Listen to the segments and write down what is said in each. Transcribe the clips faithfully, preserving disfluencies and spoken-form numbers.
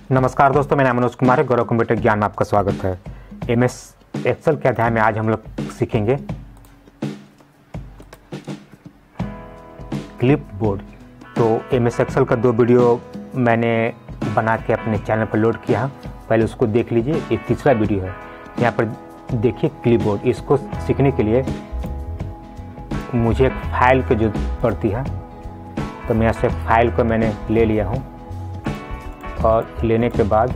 नमस्कार दोस्तों, मेरा नाम मनोज कुमार है। गौरव कंप्यूटर ज्ञान में आपका स्वागत है। एम एस एक्सेल के अध्याय में आज हम लोग सीखेंगे क्लिप बोर्ड। तो एम एस एक्सेल का दो वीडियो मैंने बना के अपने चैनल पर लोड किया है, पहले उसको देख लीजिए। ये तीसरा वीडियो है। यहाँ पर देखिए क्लिप बोर्ड। इसको सीखने के लिए मुझे एक फाइल की जरूरत पड़ती है, तो मैं यहाँ से फाइल को मैंने ले लिया हूँ और लेने के बाद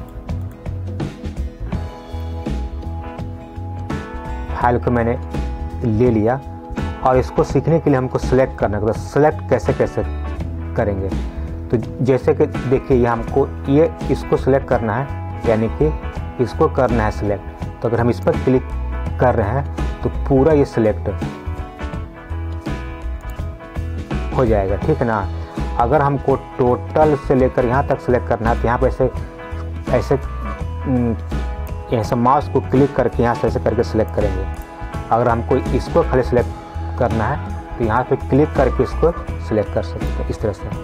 फाइल को मैंने ले लिया और इसको सीखने के लिए हमको सिलेक्ट करना है। तो सिलेक्ट कैसे कैसे करेंगे, तो जैसे कि देखिए ये हमको ये इसको सिलेक्ट करना है, यानी कि इसको करना है सिलेक्ट। तो अगर हम इस पर क्लिक कर रहे हैं तो पूरा ये सिलेक्ट हो जाएगा, ठीक है ना। अगर हमको टोटल से लेकर यहाँ तक सिलेक्ट करना है तो यहाँ पर ऐसे ऐसे ऐसे माउस को क्लिक करके यहाँ से ऐसे करके सिलेक्ट करेंगे। अगर हमको इसको खाली सिलेक्ट करना है तो यहाँ पे क्लिक करके इसको सिलेक्ट कर सकते हैं इस तरह से।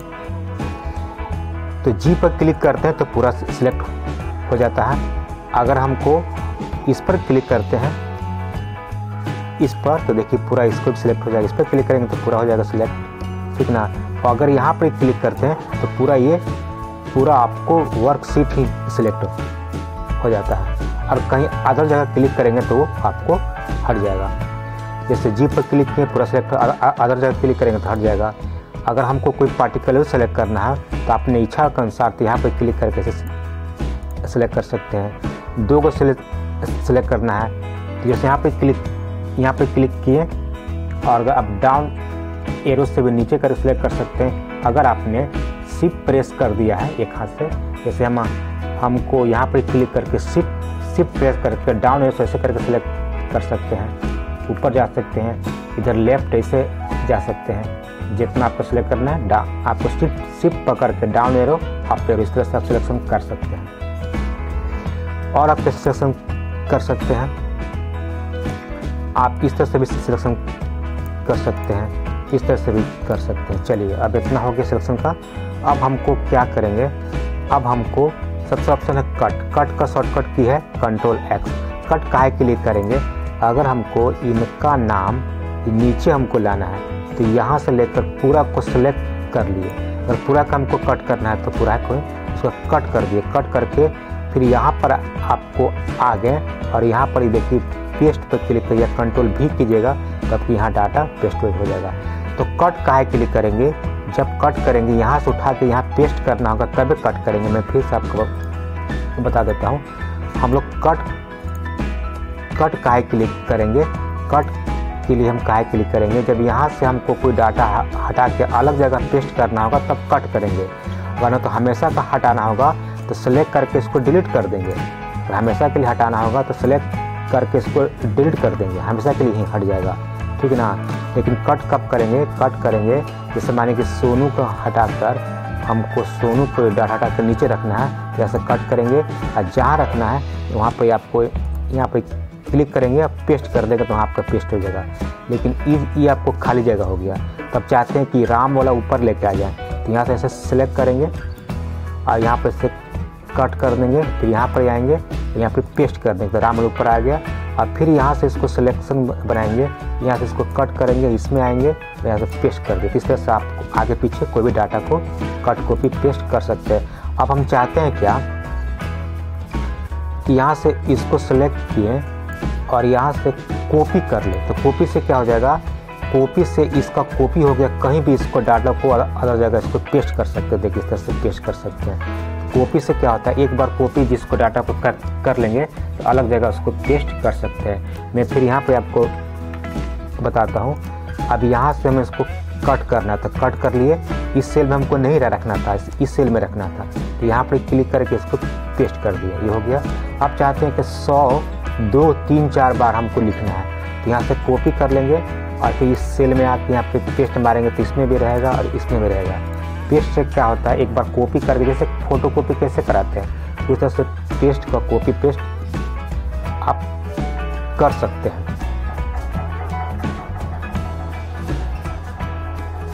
तो जी पर क्लिक करते हैं तो पूरा सिलेक्ट हो जाता है। अगर हमको इस पर क्लिक करते हैं इस पर, तो देखिए पूरा इसको भी सिलेक्ट हो जाएगा। इस पर क्लिक करेंगे तो पूरा हो जाएगा सिलेक्ट, ठीक ना। और अगर यहाँ पर क्लिक करते हैं तो पूरा ये पूरा आपको वर्कशीट ही सिलेक्ट हो जाता है। और कहीं अदर जगह क्लिक करेंगे तो वो आपको हट जाएगा। जैसे जी पर क्लिक किए पूरा सिलेक्ट, अदर जगह क्लिक करेंगे तो हट जाएगा। अगर हमको कोई पार्टिकुलर सेलेक्ट करना है तो अपने इच्छा के अनुसार तो यहाँ पर क्लिक करके सिलेक्ट कर सकते हैं। दो को सिलेक्ट करना है तो जैसे यहाँ पे क्लिक यहाँ पे क्लिक किए और अगर आप डाउन एरो से भी नीचे कर सिलेक्ट कर सकते हैं। अगर आपने शिफ्ट प्रेस कर दिया है एक हाथ से, जैसे हम हमको यहाँ पर क्लिक करके शिफ्ट शिफ्ट प्रेस करके डाउन एरो से ऐसे करके सिलेक्ट कर सकते हैं। ऊपर जा सकते हैं, इधर लेफ्ट ऐसे जा सकते हैं। जितना आपको सिलेक्ट करना है डा आपको शिफ्ट शिफ्ट पकड़ के डाउन एरो अप एरो इस तरह से आप सिलेक्शन कर सकते हैं। और आप कैसे सिलेक्शन कर सकते हैं, आप इस तरह से भी सिलेक्शन कर सकते हैं, इस तरह से भी कर सकते हैं। चलिए अब इतना हो गया सिलेक्शन का। अब हमको क्या करेंगे, अब हमको सबसे ऑप्शन है कट। कट का शॉर्टकट की है कंट्रोल एक्स। कट काहे के लिए करेंगे, अगर हमको इनका नाम नीचे हमको लाना है तो यहाँ से लेकर पूरा को सिलेक्ट कर लिए। अगर पूरा का हमको कट करना है तो पूरा को उसको कट कर दिए। कट करके फिर यहाँ पर आपको आ गए और यहाँ पर देखिए पेस्ट पर क्लिक करिए, कंट्रोल भी कीजिएगा तब कि यहाँ डाटा पेस्ट हो जाएगा। तो कट काहे के लिए करेंगे, जब कट करेंगे यहाँ से उठा के यहाँ पेस्ट करना होगा तब कट करेंगे। मैं फिर से आपको बता देता हूँ। हम लोग कट कट काहे के लिए करेंगे, कट के लिए हम काहे के लिए करेंगे, जब यहाँ से हमको कोई डाटा हटा के अलग जगह पेस्ट करना होगा तब कट करेंगे। वरना तो हमेशा का हटाना होगा तो सेलेक्ट करके इसको डिलीट कर देंगे। और हमेशा के लिए हटाना होगा तो सेलेक्ट करके इसको डिलीट कर देंगे, हमेशा के लिए ही हट जाएगा, ठीक है ना। लेकिन कट कब करेंगे, कट करेंगे जैसे माने कि सोनू को हटाकर हमको सोनू को डाटा हटा कर नीचे रखना है, जैसे कट करेंगे और जहाँ रखना है वहाँ पर आपको यहाँ पर क्लिक करेंगे, आप पेस्ट कर देगा तो वहाँ आपका पेस्ट हो जाएगा। लेकिन ये आपको खाली जगह हो गया, तब चाहते हैं कि राम वाला ऊपर लेके आ जाए तो यहाँ से ऐसे सिलेक्ट करेंगे और यहाँ पर से कट कर देंगे। फिर यहाँ पर आएंगे तो यहाँ पर पेस्ट कर देंगे तो राम वाला ऊपर आ गया। और फिर यहाँ से इसको सिलेक्शन बनाएंगे, यहाँ से इसको कट करेंगे, इसमें आएंगे तो यहाँ से पेस्ट कर देंगे। इस तरह से आप आगे पीछे कोई भी डाटा को कट कॉपी पेस्ट कर सकते हैं। अब हम चाहते हैं क्या कि यहाँ से इसको सिलेक्ट किए और यहाँ से कॉपी कर ले, तो कॉपी से क्या हो जाएगा, कॉपी से इसका कॉपी हो गया। कहीं भी इसको डाटा को अलग जगह इसको पेस्ट कर सकते हैं। देखिए इस तरह से पेस्ट कर सकते हैं। कॉपी से क्या होता है, एक बार कॉपी जिसको डाटा को कर कर लेंगे तो अलग जगह उसको पेस्ट कर सकते हैं। मैं फिर यहाँ पे आपको बताता हूँ। अब यहाँ से हमें इसको कट करना था, कट कर लिए। इस सेल में हमको नहीं रखना था, इस सेल में रखना था, तो यहाँ पर क्लिक करके इसको पेस्ट कर दिया, ये हो गया। अब चाहते हैं कि सौ दो तीन चार बार हमको लिखना है तो यहाँ से कॉपी कर लेंगे और फिर इस सेल में आके यहाँ पे पेस्ट मारेंगे तो इसमें भी रहेगा और इसमें भी रहेगा। पेस्ट से क्या होता है, एक बार कॉपी करके जैसे फोटो कॉपी कैसे कराते हैं उस तरह से पेस्ट का कॉपी पेस्ट आप कर सकते हैं।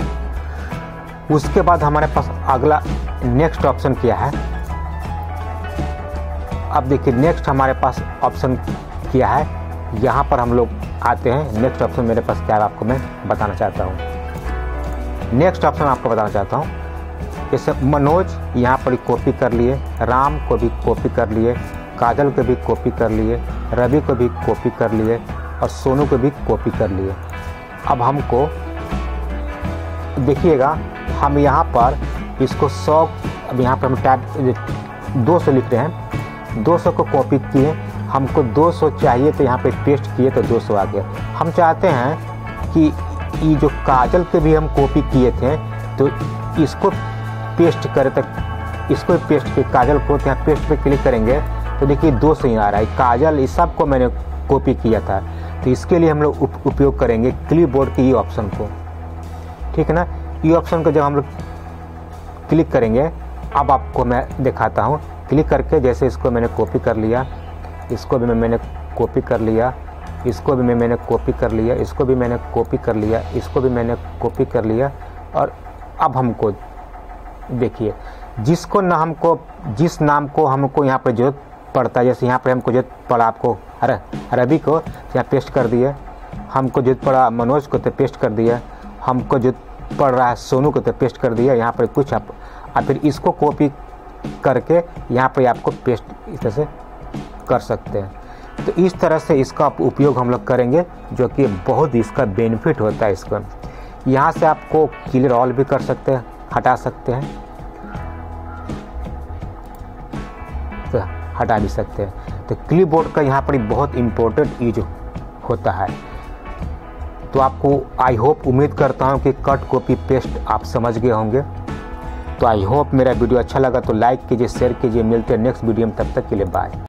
उसके बाद हमारे पास अगला नेक्स्ट ऑप्शन क्या है, अब देखिए नेक्स्ट हमारे पास ऑप्शन क्या है, यहाँ पर हम लोग आते हैं। नेक्स्ट ऑप्शन मेरे पास क्या है आपको मैं बताना चाहता हूँ। नेक्स्ट ऑप्शन आपको बताना चाहता हूँ, जैसे मनोज यहाँ पर कॉपी कर लिए, राम को भी कॉपी कर लिए, काजल को भी कॉपी कर लिए, रवि को भी कॉपी कर लिए और सोनू को भी कॉपी कर लिए। अब हमको देखिएगा, हम यहाँ पर इसको सौ, अब यहाँ पर हम टैब दो सौ लिख रहे हैं, दो सौ को कॉपी किए, हमको दो सौ चाहिए तो यहाँ पे पेस्ट किए तो दो सौ आ गया। हम चाहते हैं कि ये जो काजल के भी हम कॉपी किए थे तो इसको पेस्ट करें, तक इसको पेस्ट किए काजल को, तो यहाँ पेस्ट पे क्लिक करेंगे तो देखिए दो सौ ही आ रहा है। काजल इस सब को मैंने कॉपी किया था, तो इसके लिए हम लोग उप, उपयोग करेंगे क्लिपबोर्ड के ये ऑप्शन को, ठीक है ना। ये ऑप्शन को जब हम लोग क्लिक करेंगे, अब आपको मैं दिखाता हूँ। क्लिक करके जैसे इसको मैंने कॉपी कर लिया, इसको भी मैं मैंने कॉपी कर लिया, इसको भी मैं मैंने कॉपी कर लिया, इसको भी मैंने कॉपी कर लिया, इसको भी मैंने कॉपी कर लिया। और अब हमको देखिए, जिसको ना हमको जिस नाम को हमको यहाँ पर जरूरत पड़ता है, जैसे यहाँ पर हमको जरूरत पड़ा आपको अरे रवि को, यहाँ पेस्ट कर दिए, हमको जरूरत पड़ा मनोज को तो पेस्ट कर दिया, हमको जरूरत पड़ रहा है सोनू को तो पेस्ट कर दिया। यहाँ पर कुछ आप और फिर इसको कॉपी करके यहाँ पर आपको पेस्ट इस तरह से कर सकते हैं। तो इस तरह से इसका उपयोग हम लोग करेंगे, जो कि बहुत इसका बेनिफिट होता है। इसका यहाँ से आपको क्लियर ऑल भी कर सकते हैं, हटा सकते हैं, तो हटा भी सकते हैं। तो क्लिपबोर्ड का यहाँ पर बहुत इम्पोर्टेंट यूज होता है। तो आपको आई होप उम्मीद करता हूँ कि कट कॉपी पेस्ट आप समझ गए होंगे। तो आई होप मेरा वीडियो अच्छा लगा तो लाइक कीजिए, शेयर कीजिए। मिलते हैं नेक्स्ट वीडियो में, तब तक के लिए बाय।